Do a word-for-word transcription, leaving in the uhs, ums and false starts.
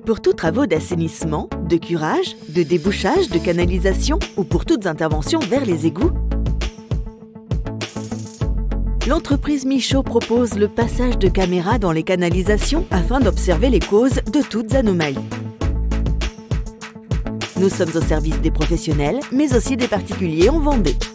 Pour tous travaux d'assainissement, de curage, de débouchage, de canalisation ou pour toutes interventions vers les égouts, l'entreprise Michaud propose le passage de caméras dans les canalisations afin d'observer les causes de toutes anomalies. Nous sommes au service des professionnels, mais aussi des particuliers en Vendée.